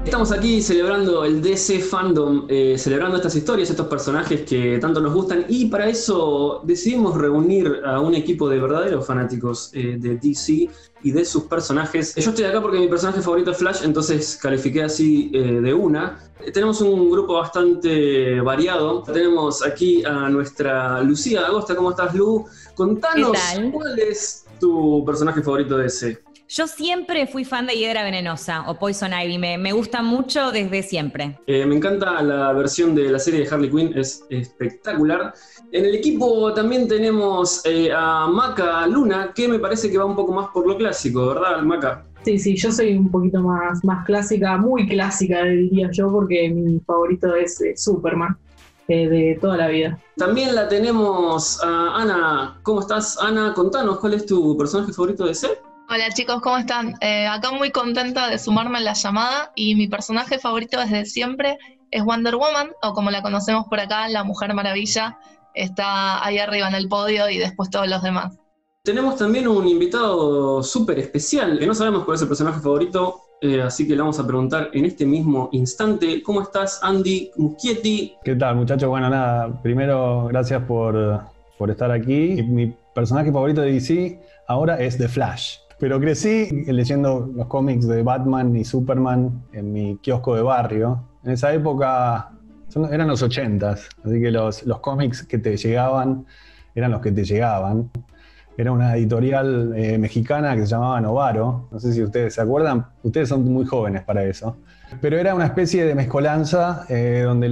Estamos aquí celebrando el DC Fandom, celebrando estas historias, estos personajes que tanto nos gustan, y para eso decidimos reunir a un equipo de verdaderos fanáticos de DC y de sus personajes. Yo estoy acá porque mi personaje favorito es Flash, entonces califiqué así de una. Tenemos un grupo bastante variado. Tenemos aquí a nuestra Lucía Agosta. ¿Cómo estás, Lu? Contanos, ¿cuál es tu personaje favorito de DC? Yo siempre fui fan de Hiedra Venenosa o Poison Ivy, me gusta mucho desde siempre. Me encanta la versión de la serie de Harley Quinn, es espectacular. En el equipo también tenemos a Maca Luna, que me parece que va un poco más por lo clásico, ¿verdad, Maca? Sí, yo soy un poquito más clásica, muy clásica diría yo, porque mi favorito es Superman, de toda la vida. También la tenemos a Ana. ¿Cómo estás, Ana? Contanos, ¿cuál es tu personaje favorito de DC? Hola chicos, ¿cómo están? Acá muy contenta de sumarme a la llamada y mi personaje favorito desde siempre es Wonder Woman, o como la conocemos por acá, la Mujer Maravilla. Está ahí arriba en el podio y después todos los demás. Tenemos también un invitado súper especial, que no sabemos cuál es el personaje favorito, así que le vamos a preguntar en este mismo instante. ¿Cómo estás, Andy Muschietti? ¿Qué tal, muchachos? Bueno, nada, primero gracias por estar aquí. Mi personaje favorito de DC ahora es The Flash. Pero crecí leyendo los cómics de Batman y Superman en mi kiosco de barrio. En esa época eran los 80s, así que los cómics que te llegaban eran los que te llegaban. Era una editorial mexicana que se llamaba Novaro. No sé si ustedes se acuerdan, ustedes son muy jóvenes para eso. Pero era una especie de mezcolanza donde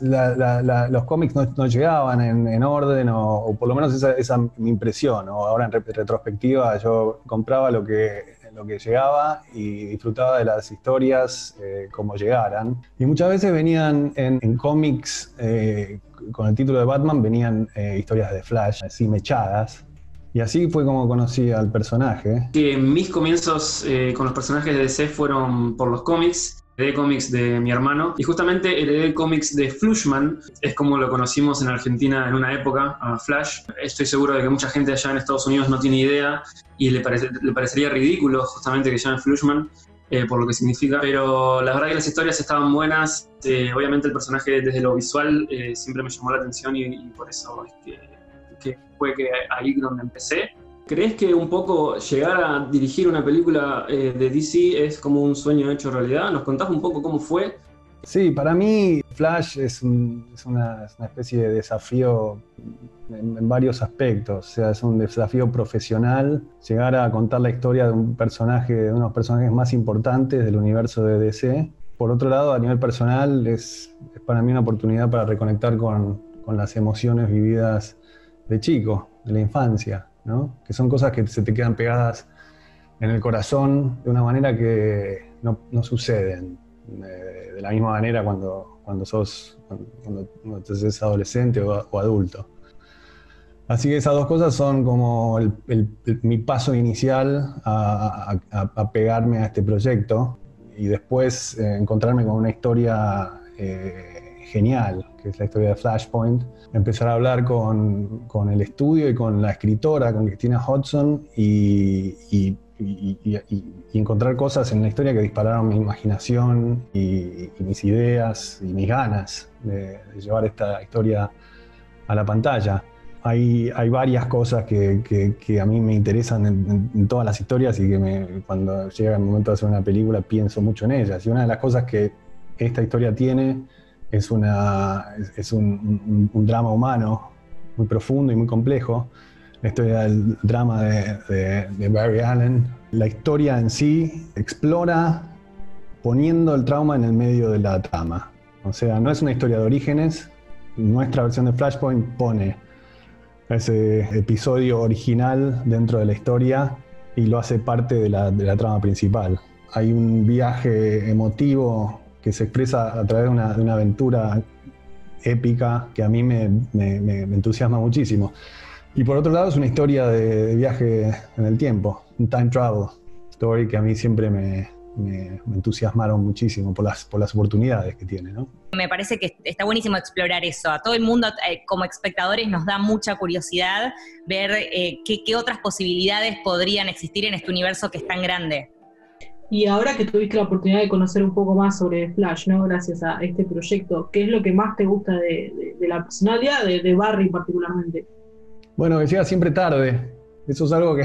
los cómics no llegaban en orden, o por lo menos esa mi impresión. O ahora en retrospectiva yo compraba lo que llegaba y disfrutaba de las historias como llegaran. Y muchas veces venían en cómics con el título de Batman, venían historias de Flash, así mechadas. Y así fue como conocí al personaje. Que mis comienzos con los personajes de DC fueron por los cómics. Heredé cómics de mi hermano y justamente heredé cómics de Flushman, es como lo conocimos en Argentina en una época, a Flash. Estoy seguro de que mucha gente allá en Estados Unidos no tiene idea y le parecería ridículo justamente que llamen Flushman por lo que significa, pero la verdad que las historias estaban buenas. Obviamente el personaje desde lo visual siempre me llamó la atención y por eso es que fue que ahí donde empecé. ¿Crees que un poco llegar a dirigir una película de DC es como un sueño hecho realidad? ¿Nos contás un poco cómo fue? Sí, para mí Flash es una especie de desafío en varios aspectos. O sea, es un desafío profesional llegar a contar la historia de uno de los personajes más importantes del universo de DC. Por otro lado, a nivel personal, es para mí una oportunidad para reconectar con las emociones vividas de chico, de la infancia, ¿no? Que son cosas que se te quedan pegadas en el corazón de una manera que no suceden de la misma manera cuando sos adolescente o adulto. Así que esas dos cosas son como mi paso inicial a pegarme a este proyecto y después encontrarme con una historia genial, que es la historia de Flashpoint. Empezar a hablar con el estudio y con la escritora, con Christina Hodson, y encontrar cosas en la historia que dispararon mi imaginación y mis ideas y mis ganas de llevar esta historia a la pantalla. Hay varias cosas que a mí me interesan en todas las historias y que cuando llega el momento de hacer una película pienso mucho en ellas. Y una de las cosas que esta historia tiene es un drama humano muy profundo y muy complejo. La historia del drama de Barry Allen. La historia en sí explora poniendo el trauma en el medio de la trama. O sea, no es una historia de orígenes. Nuestra versión de Flashpoint pone ese episodio original dentro de la historia y lo hace parte de la trama principal. Hay un viaje emotivo que se expresa a través de una aventura épica que a mí me entusiasma muchísimo. Y por otro lado es una historia de viaje en el tiempo, un time travel story que a mí siempre me entusiasmaron muchísimo por las oportunidades que tiene, ¿no? Me parece que está buenísimo explorar eso. A todo el mundo, como espectadores, nos da mucha curiosidad ver qué otras posibilidades podrían existir en este universo que es tan grande. Y ahora que tuviste la oportunidad de conocer un poco más sobre Flash, ¿no? Gracias a este proyecto, ¿qué es lo que más te gusta de la personalidad de Barry particularmente? Bueno, que llega siempre tarde. Eso es algo que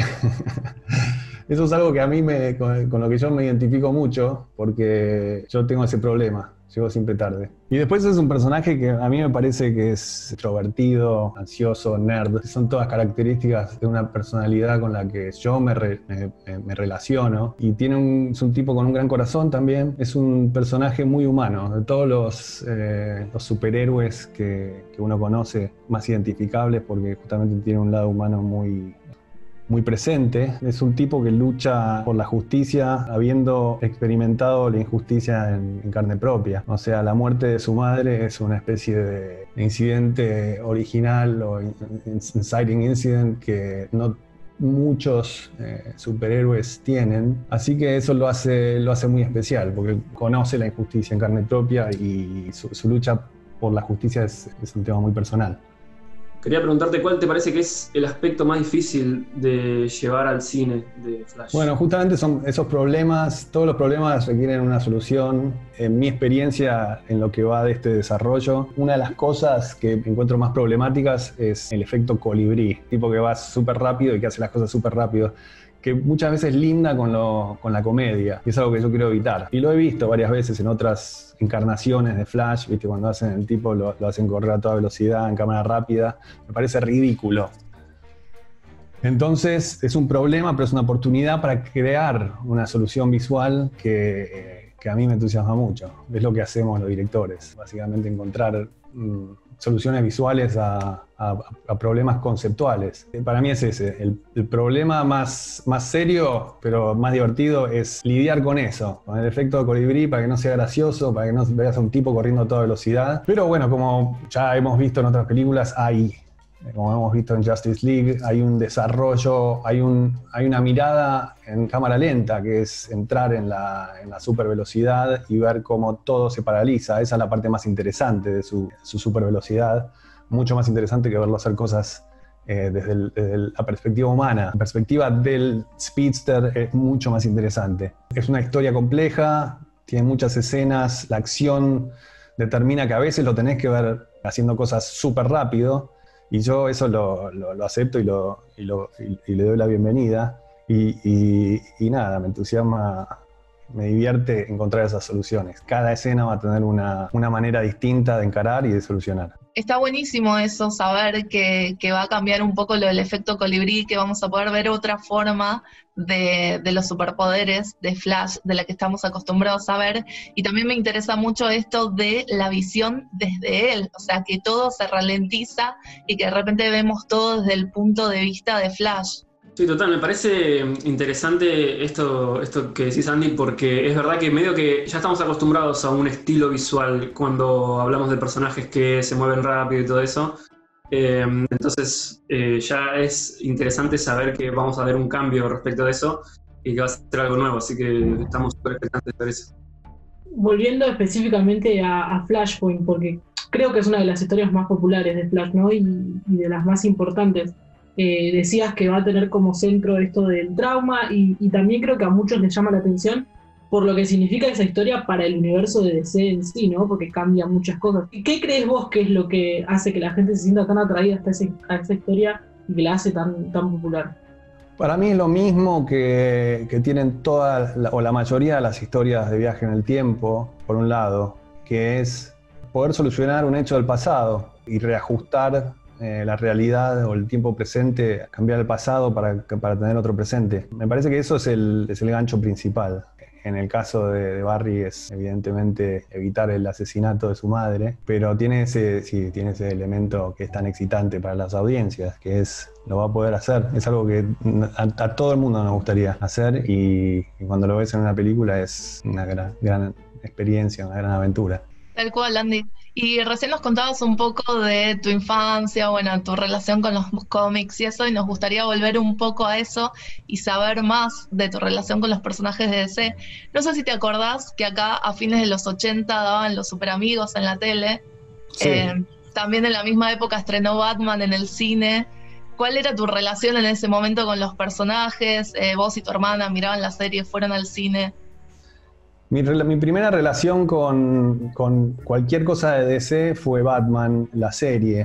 eso es algo que a mí con lo que yo me identifico mucho, porque yo tengo ese problema. Llego siempre tarde. Y después es un personaje que a mí me parece que es extrovertido, ansioso, nerd. Son todas características de una personalidad con la que yo me relaciono. Y es un tipo con un gran corazón también. Es un personaje muy humano. De todos los superhéroes que uno conoce, más identificables, porque justamente tiene un lado humano muy presente. Es un tipo que lucha por la justicia habiendo experimentado la injusticia en carne propia. O sea, la muerte de su madre es una especie de incidente original o inciting incident que no muchos superhéroes tienen. Así que eso lo hace muy especial, porque conoce la injusticia en carne propia y su lucha por la justicia es un tema muy personal. Quería preguntarte cuál te parece que es el aspecto más difícil de llevar al cine de Flash. Bueno, justamente son esos problemas, todos los problemas requieren una solución. En mi experiencia, en lo que va de este desarrollo, una de las cosas que encuentro más problemáticas es el efecto colibrí, tipo que va súper rápido y que hace las cosas súper rápido, que muchas veces linda con la comedia, y es algo que yo quiero evitar. Y lo he visto varias veces en otras encarnaciones de Flash, ¿viste? Cuando hacen el tipo, lo hacen correr a toda velocidad, en cámara rápida, me parece ridículo. Entonces es un problema, pero es una oportunidad para crear una solución visual que a mí me entusiasma mucho. Es lo que hacemos los directores, básicamente encontrar soluciones visuales a problemas conceptuales. Para mí es ese. El problema más serio, pero más divertido, es lidiar con eso, con el efecto de colibrí, para que no sea gracioso, para que no veas a un tipo corriendo a toda velocidad. Pero bueno, como ya hemos visto en otras películas, como hemos visto en Justice League, hay un desarrollo, hay una mirada en cámara lenta, que es entrar en la supervelocidad y ver cómo todo se paraliza. Esa es la parte más interesante de su supervelocidad, mucho más interesante que verlo hacer cosas desde la perspectiva humana. La perspectiva del Speedster es mucho más interesante. Es una historia compleja, tiene muchas escenas, la acción determina que a veces lo tenés que ver haciendo cosas súper rápido, y yo eso lo acepto y le doy la bienvenida. Y nada, me entusiasma, me divierte encontrar esas soluciones. Cada escena va a tener una manera distinta de encarar y de solucionar. Está buenísimo eso, saber que va a cambiar un poco lo del efecto colibrí, que vamos a poder ver otra forma de los superpoderes de Flash, de la que estamos acostumbrados a ver. Y también me interesa mucho esto de la visión desde él, o sea, que todo se ralentiza y que de repente vemos todo desde el punto de vista de Flash. Sí, total, me parece interesante esto que decís, Andy, porque es verdad que medio que ya estamos acostumbrados a un estilo visual cuando hablamos de personajes que se mueven rápido y todo eso. Entonces ya es interesante saber que vamos a ver un cambio respecto a eso y que va a ser algo nuevo, así que estamos súper expectantes de ver eso. Volviendo específicamente a Flashpoint, porque creo que es una de las historias más populares de Flash, ¿no? Y de las más importantes. Decías que va a tener como centro esto del trauma y también creo que a muchos les llama la atención por lo que significa esa historia para el universo de DC en sí, ¿no? Porque cambia muchas cosas. ¿Y qué crees vos que es lo que hace que la gente se sienta tan atraída a esa historia y que la hace tan popular? Para mí es lo mismo que tienen o la mayoría de las historias de viaje en el tiempo, por un lado, que es poder solucionar un hecho del pasado y reajustar la realidad o el tiempo presente, cambiar el pasado para tener otro presente. Me parece que eso es el gancho principal. En el caso de Barry es evidentemente evitar el asesinato de su madre, pero tiene ese elemento que es tan excitante para las audiencias, que lo va a poder hacer. Es algo que a todo el mundo nos gustaría hacer y cuando lo ves en una película es una gran experiencia, una gran aventura. Tal cual, Andy. Y recién nos contabas un poco de tu infancia, bueno, tu relación con los cómics y eso, y nos gustaría volver un poco a eso y saber más de tu relación con los personajes de DC. No sé si te acordás que acá a fines de los 80 daban los Superamigos en la tele. Sí. También en la misma época estrenó Batman en el cine. ¿Cuál era tu relación en ese momento con los personajes? Vos y tu hermana miraban la serie, fueron al cine. Mi primera relación con cualquier cosa de DC fue Batman, la serie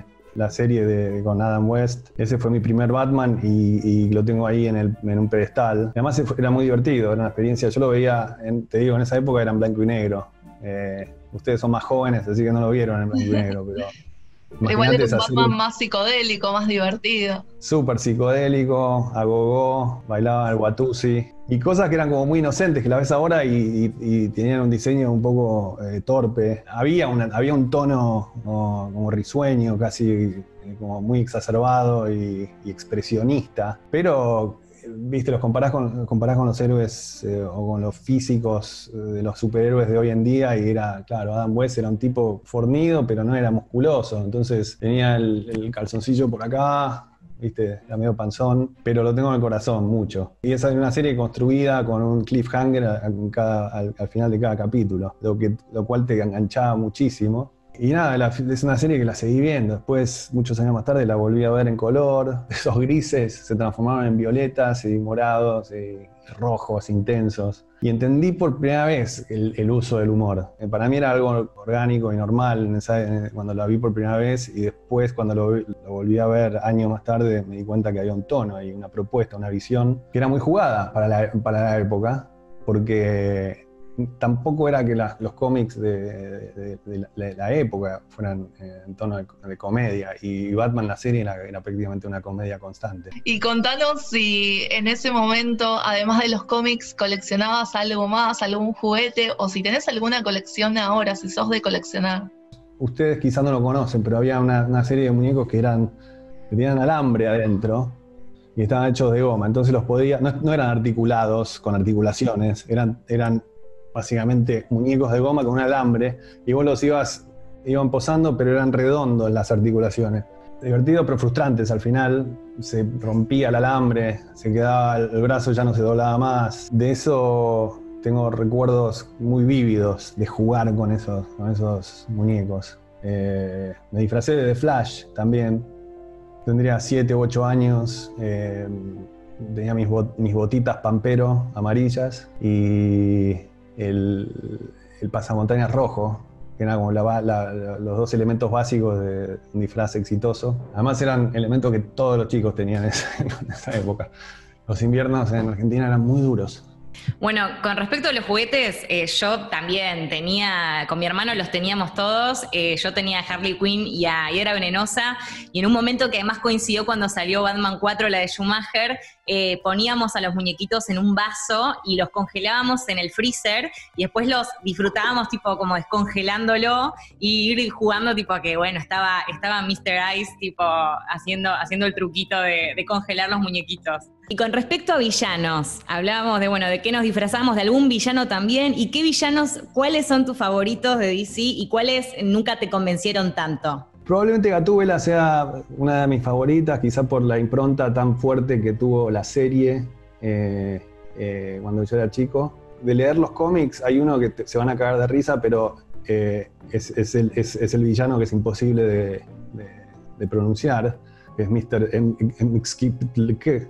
con Adam West. Ese fue mi primer Batman y lo tengo ahí en un pedestal. Además era muy divertido, era una experiencia. Yo lo veía, te digo, en esa época era en blanco y negro. Ustedes son más jóvenes, así que no lo vieron en blanco y negro, pero... Igual era un Batman más psicodélico, más divertido. Súper psicodélico, agogó, bailaba el Watusi. Y cosas que eran como muy inocentes, que la ves ahora y tenían un diseño un poco torpe. Había un tono como risueño, casi como muy exacerbado y expresionista. Pero, viste, los comparás con los héroes o con los físicos de los superhéroes de hoy en día y era, claro, Adam West era un tipo fornido, pero no era musculoso. Entonces tenía el calzoncillo por acá, viste, era medio panzón, pero lo tengo en el corazón mucho. Y esa es una serie construida con un cliffhanger al final de cada capítulo, lo cual te enganchaba muchísimo. Y nada, es una serie que la seguí viendo. Después, muchos años más tarde, la volví a ver en color. Esos grises se transformaron en violetas y morados y rojos intensos. Y entendí por primera vez el uso del humor. Para mí era algo orgánico y normal cuando la vi por primera vez, y después cuando lo volví a ver años más tarde me di cuenta que había un tono y una propuesta, una visión que era muy jugada para la época, porque tampoco era que los cómics de la época fueran en tono de comedia, y Batman la serie era prácticamente una comedia constante. Y contanos si en ese momento, además de los cómics, coleccionabas algo más, algún juguete, o si tenés alguna colección ahora, si sos de coleccionar. Ustedes quizás no lo conocen, pero había una serie de muñecos que tenían alambre adentro y estaban hechos de goma, entonces no eran articulados con articulaciones, eran básicamente muñecos de goma con un alambre, y vos los iban posando, pero eran redondos las articulaciones. Divertido pero frustrantes al final. Se rompía el alambre, se quedaba el brazo, ya no se doblaba más. De eso tengo recuerdos muy vívidos de jugar con esos muñecos. Me disfracé de The Flash también. Tendría 7 u 8 años. Tenía mis botitas Pampero amarillas y el pasamontañas rojo, que eran como los dos elementos básicos de un disfraz exitoso. Además eran elementos que todos los chicos tenían en esa época. Los inviernos en Argentina eran muy duros. Bueno, con respecto a los juguetes, yo también con mi hermano los teníamos todos. Yo tenía a Harley Quinn y a Hiedra Venenosa, y en un momento que además coincidió cuando salió Batman 4, la de Schumacher, poníamos a los muñequitos en un vaso y los congelábamos en el freezer, y después los disfrutábamos tipo como descongelándolo y ir jugando tipo que bueno, estaba Mr. Ice tipo haciendo el truquito de congelar los muñequitos. Y con respecto a villanos, hablábamos de qué nos disfrazamos, de algún villano también, y qué villanos, cuáles son tus favoritos de DC y cuáles nunca te convencieron tanto. Probablemente Gatúbela sea una de mis favoritas, quizá por la impronta tan fuerte que tuvo la serie cuando yo era chico. De leer los cómics hay uno que se van a cagar de risa, pero es el villano que es imposible de pronunciar, que es Mr. Mxyzptlk.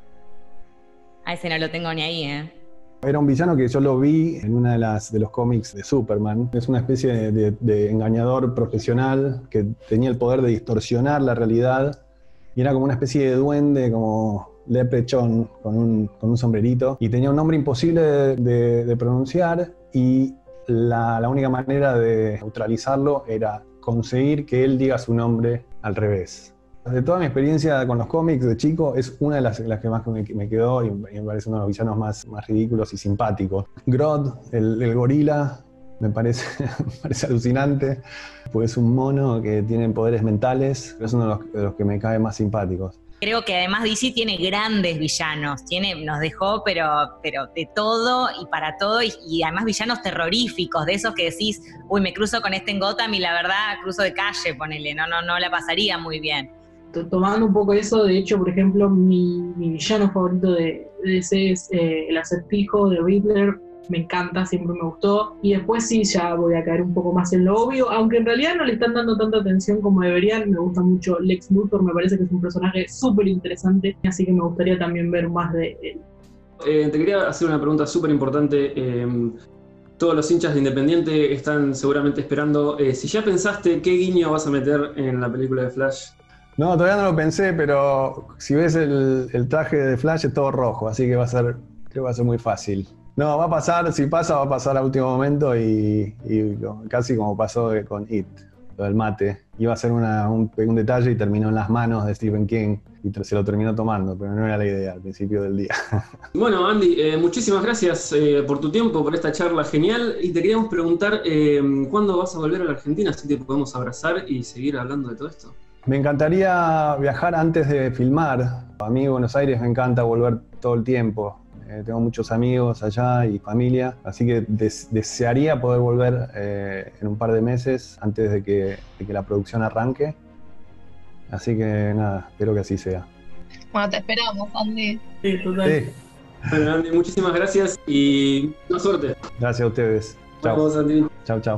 A ese no lo tengo ni ahí, Era un villano que yo lo vi en una de los cómics de Superman. Es una especie de engañador profesional que tenía el poder de distorsionar la realidad, y era como una especie de duende, como Leprechaun con un sombrerito, y tenía un nombre imposible de pronunciar, y la única manera de neutralizarlo era conseguir que él diga su nombre al revés. De toda mi experiencia con los cómics de chico, es una de las que más me quedó y me parece uno de los villanos más ridículos y simpáticos. Grodd, el gorila, me parece alucinante, pues es un mono que tiene poderes mentales, es uno de los que me cae más simpáticos. Creo que además DC tiene grandes villanos, nos dejó pero de todo y para todo, y además villanos terroríficos, de esos que decís, uy, me cruzo con este en Gotham y la verdad cruzo de calle, ponele, no la pasaría muy bien. Tomando un poco eso, de hecho, por ejemplo, mi villano favorito de DC es el Acertijo de Riddler. Me encanta, siempre me gustó. Y después sí, ya voy a caer un poco más en lo obvio, aunque en realidad no le están dando tanta atención como deberían. Me gusta mucho Lex Luthor, me parece que es un personaje súper interesante, así que me gustaría también ver más de él. Te quería hacer una pregunta súper importante. todos los hinchas de Independiente están seguramente esperando si ya pensaste qué guiño vas a meter en la película de Flash. No, todavía no lo pensé, pero si ves el traje de Flash es todo rojo, así que creo que va a ser muy fácil. No, va a pasar, si pasa, va a pasar a último momento y casi como pasó con It, lo del mate. Iba a ser un detalle y terminó en las manos de Stephen King y se lo terminó tomando, pero no era la idea al principio del día. Bueno, Andy, muchísimas gracias por tu tiempo, por esta charla genial. Y te queríamos preguntar, ¿cuándo vas a volver a la Argentina? Así te podemos abrazar y seguir hablando de todo esto. Me encantaría viajar antes de filmar. A mí Buenos Aires me encanta volver todo el tiempo. Tengo muchos amigos allá y familia, así que desearía poder volver en un par de meses antes de que la producción arranque. Así que nada, espero que así sea. Bueno, te esperamos, Andy. Sí, total. Sí, Bueno, Andy, muchísimas gracias y buena suerte. gracias a ustedes. Chao. Vamos, Andy. Chao, chao.